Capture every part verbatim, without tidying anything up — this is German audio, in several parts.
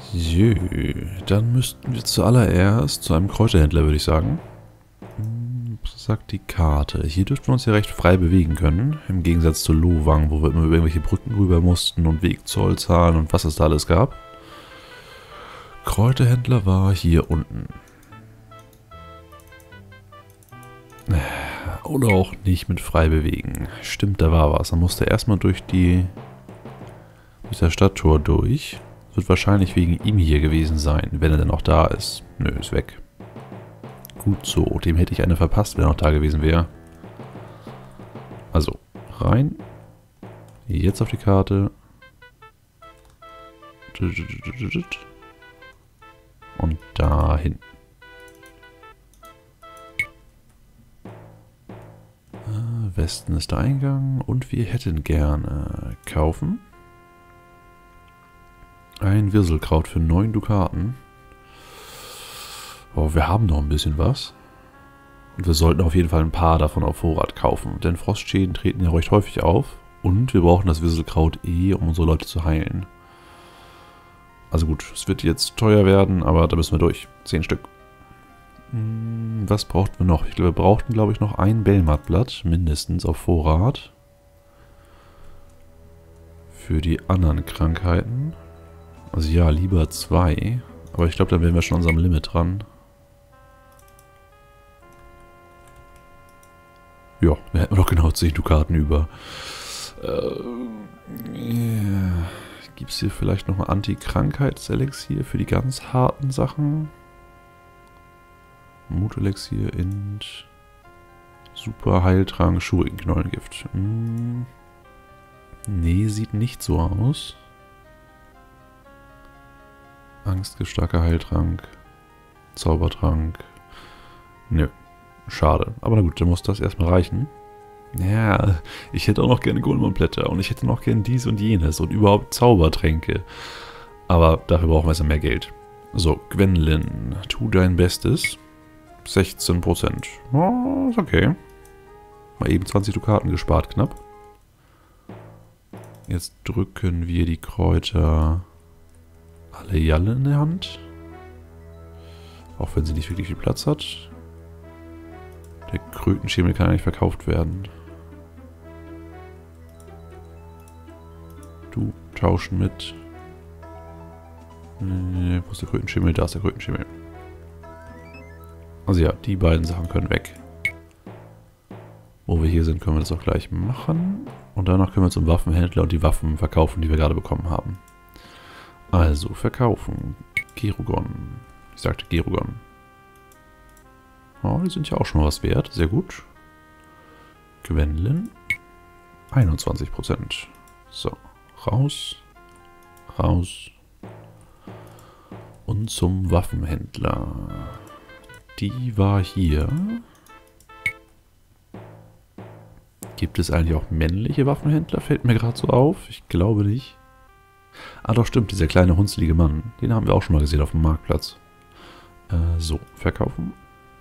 Jö, dann müssten wir zuallererst zu einem Kräuterhändler, würde ich sagen. Was sagt die Karte? Hier dürften wir uns ja recht frei bewegen können. Im Gegensatz zu Lowang, wo wir immer über irgendwelche Brücken rüber mussten und Wegzoll zahlen und was es da alles gab. Kräuterhändler war hier unten. Oder auch nicht mit frei bewegen. Stimmt, da war was. Man musste erstmal durch die durch das Stadttor durch. Wird wahrscheinlich wegen ihm hier gewesen sein, wenn er denn noch da ist. Nö, ist weg. Gut so, dem hätte ich eine verpasst, wenn er noch da gewesen wäre. Also, rein. Jetzt auf die Karte. Und dahin. Westen ist der Eingang und wir hätten gerne kaufen. Ein Wirselkraut für neun Dukaten. Oh, wir haben noch ein bisschen was. Und wir sollten auf jeden Fall ein paar davon auf Vorrat kaufen. Denn Frostschäden treten ja recht häufig auf. Und wir brauchen das Wirselkraut eh, um unsere Leute zu heilen. Also gut, es wird jetzt teuer werden, aber da müssen wir durch. Zehn Stück. Was brauchten wir noch? Ich glaube, wir brauchten, glaube ich, noch ein Belmatblatt, mindestens auf Vorrat. Für die anderen Krankheiten. Also ja, lieber zwei. Aber ich glaube, dann wären wir schon an unserem Limit dran. Ja, da hätten wir doch genau zehn Dukaten über. Äh, yeah. Gibt es hier vielleicht noch ein Anti-Krankheits-Elixier für die ganz harten Sachen? Mutelixier in Super Heiltrank Schurinknollengift. Hm. Nee, sieht nicht so aus. Angstgift, starker Heiltrank. Zaubertrank. Nö. Schade. Aber na gut, dann muss das erstmal reichen. Ja, ich hätte auch noch gerne Golemon-Blätter und ich hätte noch gerne dies und jenes und überhaupt Zaubertränke. Aber dafür brauchen wir jetzt mehr Geld. So, Gwendolyn, tu dein Bestes. sechzehn Prozent. Oh, ist okay. Mal eben zwanzig Dukaten gespart, knapp. Jetzt drücken wir die Kräuter alle Jalle in der Hand. Auch wenn sie nicht wirklich viel Platz hat. Der Krötenschemel kann eigentlich verkauft werden. Du, tauschen mit. Äh, wo ist der Krötenschemel? Da ist der Krötenschemel. Also ja, die beiden Sachen können weg. Wo wir hier sind, können wir das auch gleich machen. Und danach können wir zum Waffenhändler und die Waffen verkaufen, die wir gerade bekommen haben. Also, verkaufen. Gerugon. Ich sagte Gerugon. Oh, die sind ja auch schon mal was wert. Sehr gut. Gwendolyn. einundzwanzig Prozent. So, raus. Raus. Und zum Waffenhändler. Die war hier. Gibt es eigentlich auch männliche Waffenhändler? Fällt mir gerade so auf. Ich glaube nicht. Ah doch, stimmt. Dieser kleine hunzlige Mann. Den haben wir auch schon mal gesehen auf dem Marktplatz. Äh, so, verkaufen.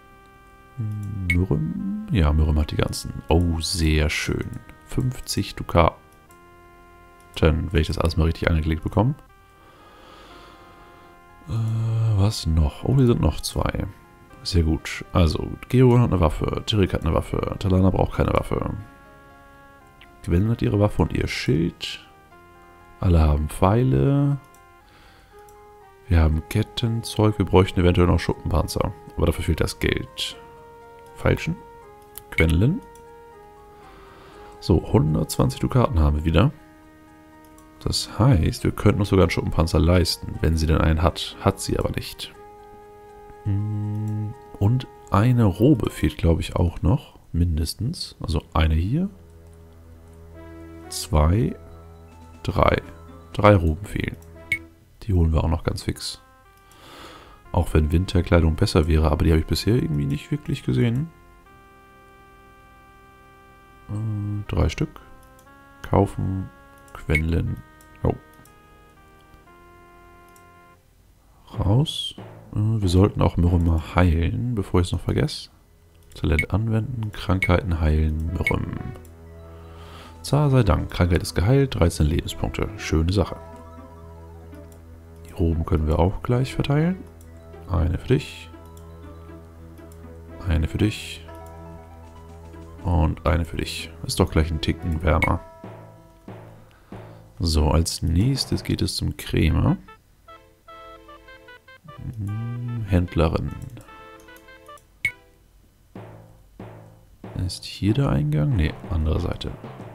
Mürrem. Ja, Mürrem hat die ganzen. Oh, sehr schön. fünfzig Dukaten. Wenn ich das alles mal richtig angelegt bekomme. Äh, was noch? Oh, hier sind noch zwei. Sehr gut. Also, Gerugon hat eine Waffe, Tirik hat eine Waffe, Talana braucht keine Waffe. Gwendolyn hat ihre Waffe und ihr Schild. Alle haben Pfeile. Wir haben Kettenzeug. Wir bräuchten eventuell noch Schuppenpanzer. Aber dafür fehlt das Geld. Falschen. Gwendolyn. So, hundertzwanzig Dukaten haben wir wieder. Das heißt, wir könnten uns sogar einen Schuppenpanzer leisten, wenn sie denn einen hat. Hat sie aber nicht. Und eine Robe fehlt, glaube ich, auch noch. Mindestens. Also eine hier. Zwei. Drei. Drei Roben fehlen. Die holen wir auch noch ganz fix. Auch wenn Winterkleidung besser wäre, aber die habe ich bisher irgendwie nicht wirklich gesehen. Äh, drei Stück. Kaufen. Gwendolyn. Oh. Raus. Äh, wir sollten auch Mürrem mal heilen, bevor ich es noch vergesse. Talent anwenden. Krankheiten heilen. Mürrem. Zar sei Dank. Krankheit ist geheilt. dreizehn Lebenspunkte. Schöne Sache. Proben können wir auch gleich verteilen. Eine für dich. Eine für dich. Und eine für dich. Ist doch gleich ein Ticken wärmer. So, als nächstes geht es zum Krämer. Händlerin. Ist hier der Eingang? Ne, andere Seite.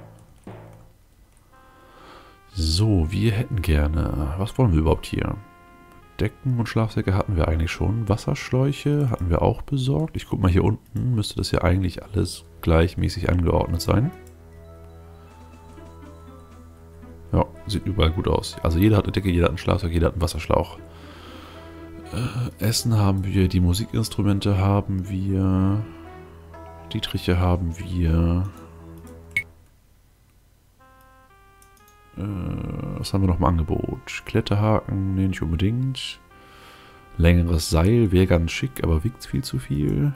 So, wir hätten gerne... Was wollen wir überhaupt hier? Decken und Schlafsäcke hatten wir eigentlich schon. Wasserschläuche hatten wir auch besorgt. Ich guck mal hier unten. Müsste das ja eigentlich alles gleichmäßig angeordnet sein. Ja, sieht überall gut aus. Also jeder hat eine Decke, jeder hat einen Schlafsack, jeder hat einen Wasserschlauch. Äh, Essen haben wir, die Musikinstrumente haben wir... Die Triche haben wir. Äh, was haben wir noch im Angebot? Kletterhaken, nee, nicht unbedingt. Längeres Seil wäre ganz schick, aber wiegt viel zu viel.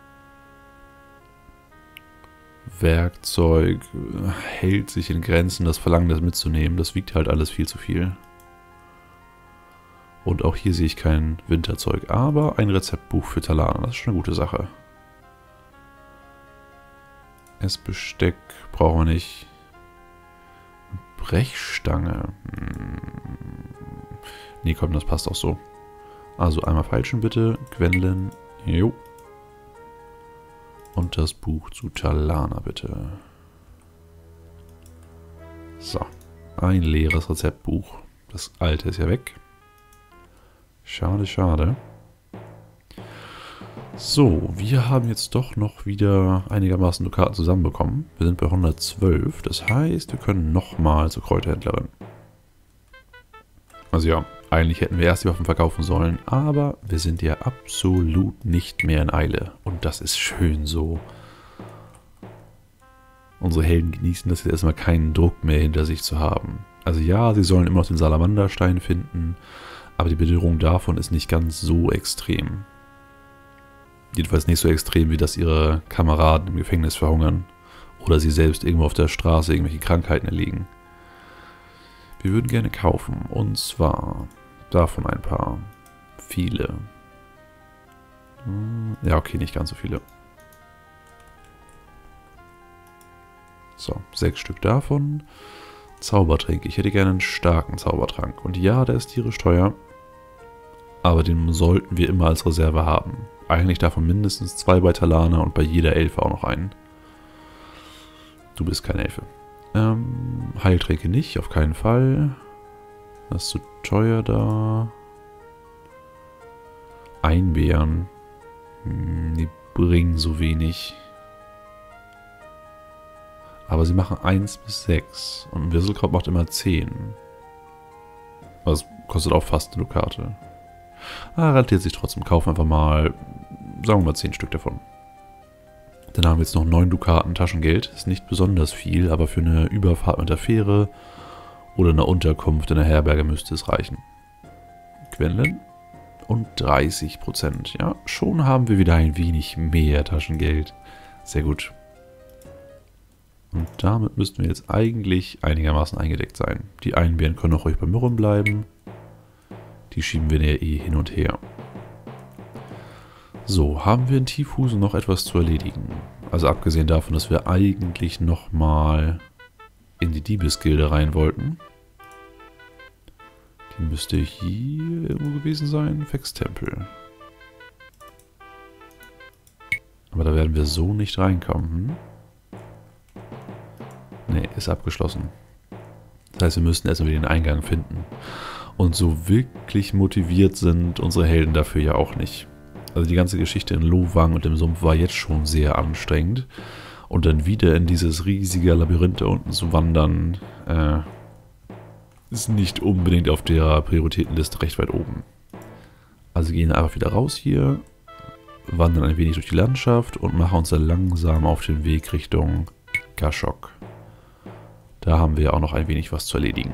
Werkzeug hält sich in Grenzen, das Verlangen, das mitzunehmen. Das wiegt halt alles viel zu viel. Und auch hier sehe ich kein Winterzeug, aber ein Rezeptbuch für Talana. Das ist schon eine gute Sache. Essbesteck brauchen wir nicht. Brechstange. Hm. Nee, komm, das passt auch so. Also einmal feilschen bitte. Gwendolyn. Jo. Und das Buch zu Talana bitte. So. Ein leeres Rezeptbuch. Das alte ist ja weg. Schade, schade. So, wir haben jetzt doch noch wieder einigermaßen Dukaten zusammenbekommen. Wir sind bei hundertzwölf, das heißt, wir können nochmal zur Kräuterhändlerin. Also ja, eigentlich hätten wir erst die Waffen verkaufen sollen, aber wir sind ja absolut nicht mehr in Eile. Und das ist schön so. Unsere Helden genießen das jetzt erstmal keinen Druck mehr hinter sich zu haben. Also ja, sie sollen immer noch den Salamanderstein finden, aber die Bedrohung davon ist nicht ganz so extrem. Jedenfalls nicht so extrem, wie dass ihre Kameraden im Gefängnis verhungern oder sie selbst irgendwo auf der Straße irgendwelche Krankheiten erliegen. Wir würden gerne kaufen, und zwar davon ein paar. Viele. Ja, okay, nicht ganz so viele. So, sechs Stück davon. Zaubertränke. Ich hätte gerne einen starken Zaubertrank. Und ja, der ist tierisch teuer. Aber den sollten wir immer als Reserve haben. Eigentlich davon mindestens zwei bei Talana und bei jeder Elfe auch noch einen. Du bist keine Elfe. Ähm, Heiltränke nicht, auf keinen Fall. Das ist zu teuer da. Einbeeren. Hm, die bringen so wenig. Aber sie machen eins bis sechs. Und ein Wisselkraut macht immer zehn. Das kostet auch fast eine Dukate. Ah, rentiert sich trotzdem. Kaufen einfach mal, sagen wir mal, zehn Stück davon. Dann haben wir jetzt noch neun Dukaten Taschengeld. Ist nicht besonders viel, aber für eine Überfahrt mit der Fähre oder eine Unterkunft in der Herberge müsste es reichen. Gwendolyn. Und dreißig Prozent. Ja, schon haben wir wieder ein wenig mehr Taschengeld. Sehr gut. Und damit müssten wir jetzt eigentlich einigermaßen eingedeckt sein. Die Einbeeren können auch ruhig bei Myrrhen bleiben. Die schieben wir ja eh hin und her. So, haben wir in Tiefhusen noch etwas zu erledigen? Also abgesehen davon, dass wir eigentlich nochmal in die Diebesgilde rein wollten. Die müsste hier irgendwo gewesen sein. Fextempel. Aber da werden wir so nicht reinkommen. Ne, ist abgeschlossen. Das heißt, wir müssten erstmal wieder den Eingang finden. Und so wirklich motiviert sind unsere Helden dafür ja auch nicht. Also die ganze Geschichte in Lowang und im Sumpf war jetzt schon sehr anstrengend. Und dann wieder in dieses riesige Labyrinth da unten zu wandern, äh, ist nicht unbedingt auf der Prioritätenliste recht weit oben. Also gehen einfach wieder raus hier, wandern ein wenig durch die Landschaft und machen uns dann langsam auf den Weg Richtung Gashok. Da haben wir auch noch ein wenig was zu erledigen.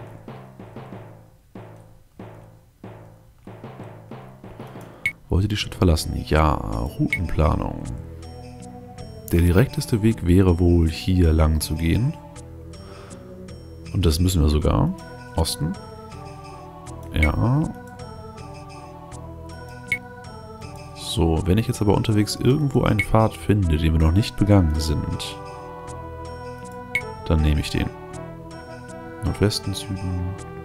Wollt ihr die Stadt verlassen? Ja, Routenplanung. Der direkteste Weg wäre wohl hier lang zu gehen. Und das müssen wir sogar. Osten. Ja. So, wenn ich jetzt aber unterwegs irgendwo einen Pfad finde, den wir noch nicht begangen sind, dann nehme ich den. Nordwesten, Süden.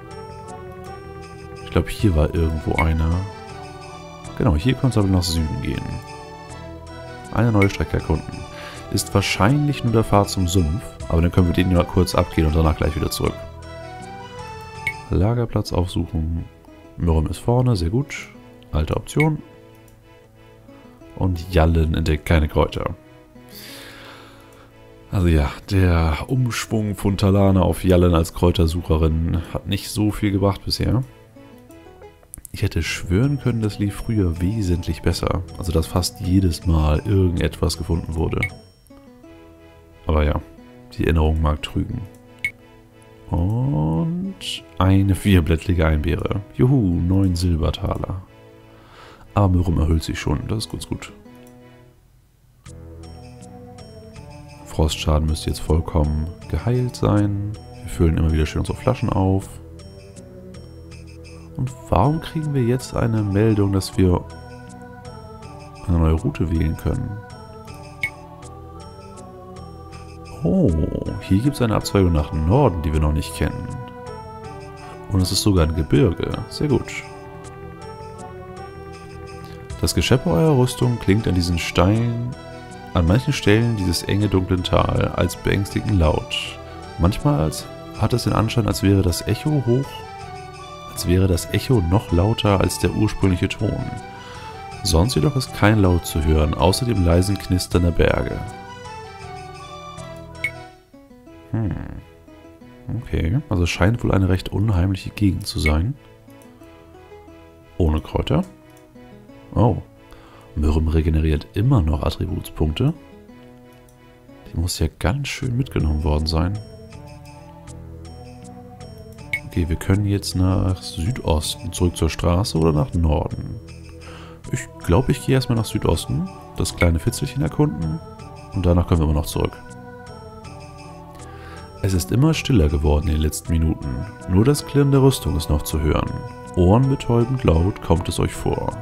Ich glaube, hier war irgendwo einer. Genau, hier könnte es aber nach Süden gehen. Eine neue Strecke erkunden. Ist wahrscheinlich nur der Pfad zum Sumpf, aber dann können wir den nur kurz abgehen und danach gleich wieder zurück. Lagerplatz aufsuchen. Mürrum ist vorne, sehr gut. Alte Option. Und Jallen entdeckt keine Kräuter. Also ja, der Umschwung von Talana auf Jallen als Kräutersucherin hat nicht so viel gebracht bisher. Ich hätte schwören können, das lief früher wesentlich besser. Also dass fast jedes Mal irgendetwas gefunden wurde. Aber ja, die Erinnerung mag trügen. Und eine vierblättrige Einbeere. Juhu, neun Silbertaler. Aber Mürrum erhöht sich schon, das ist gut, gut. Frostschaden müsste jetzt vollkommen geheilt sein. Wir füllen immer wieder schön unsere Flaschen auf. Und warum kriegen wir jetzt eine Meldung, dass wir eine neue Route wählen können? Oh, hier gibt es eine Abzweigung nach Norden, die wir noch nicht kennen. Und es ist sogar ein Gebirge. Sehr gut. Das Gescheppe eurer Rüstung klingt an diesen Steinen, an manchen Stellen dieses enge, dunklen Tal als beängstigend laut. Manchmal als, hat es den Anschein, als wäre das Echo hoch, als wäre das Echo noch lauter als der ursprüngliche Ton. Sonst jedoch ist kein Laut zu hören, außer dem leisen Knistern der Berge. Hm. Okay, also es scheint wohl eine recht unheimliche Gegend zu sein. Ohne Kräuter. Oh. Mürrum regeneriert immer noch Attributspunkte. Die muss ja ganz schön mitgenommen worden sein. Okay, wir können jetzt nach Südosten, zurück zur Straße oder nach Norden. Ich glaube, ich gehe erstmal nach Südosten, das kleine Fitzelchen erkunden und danach können wir immer noch zurück. Es ist immer stiller geworden in den letzten Minuten. Nur das Klirren der Rüstung ist noch zu hören. Ohrenbetäubend laut kommt es euch vor.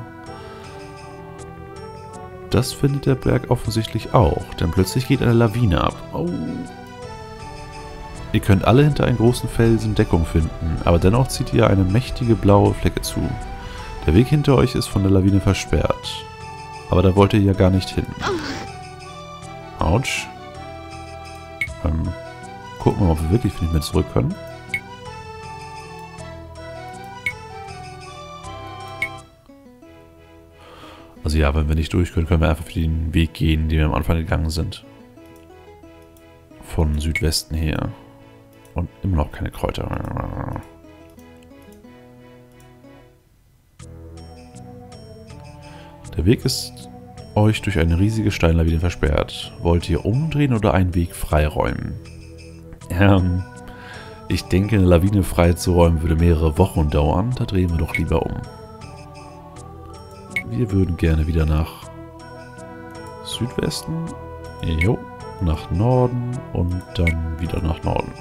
Das findet der Berg offensichtlich auch, denn plötzlich geht eine Lawine ab. Oh. Ihr könnt alle hinter einen großen Felsen Deckung finden, aber dennoch zieht ihr eine mächtige blaue Flecke zu. Der Weg hinter euch ist von der Lawine versperrt. Aber da wollt ihr ja gar nicht hin. Autsch. Ähm, gucken wir mal, ob wir wirklich nicht mehr zurück können. Also ja, wenn wir nicht durch können, können wir einfach für den Weg gehen, den wir am Anfang gegangen sind. Von Südwesten her. Und immer noch keine Kräuter. Der Weg ist euch durch eine riesige Steinlawine versperrt. Wollt ihr umdrehen oder einen Weg freiräumen? Ähm, ich denke, eine Lawine freizuräumen würde mehrere Wochen dauern. Da drehen wir doch lieber um. Wir würden gerne wieder nach Südwesten, jo, nach Norden und dann wieder nach Norden.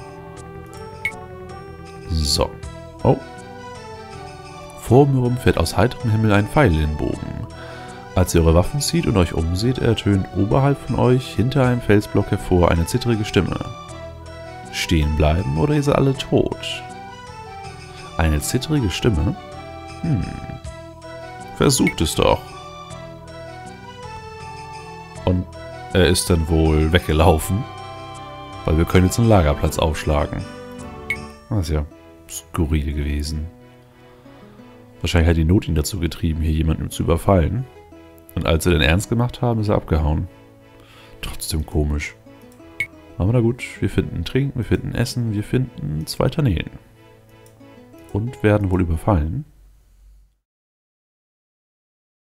So. Oh. Vor Mürrum fährt aus heiterem Himmel ein Pfeil in den Bogen. Als ihr eure Waffen zieht und euch umseht, ertönt oberhalb von euch hinter einem Felsblock hervor eine zittrige Stimme. Stehen bleiben oder ihr seid alle tot? Eine zittrige Stimme? Hm. Versucht es doch. Und er ist dann wohl weggelaufen, weil wir können jetzt einen Lagerplatz aufschlagen. Das ist ja skurril gewesen. Wahrscheinlich hat die Not ihn dazu getrieben, hier jemanden zu überfallen. Und als sie den ernst gemacht haben, ist er abgehauen. Trotzdem komisch. Aber na gut, wir finden Trinken, wir finden Essen, wir finden zwei Tanelen. Und werden wohl überfallen.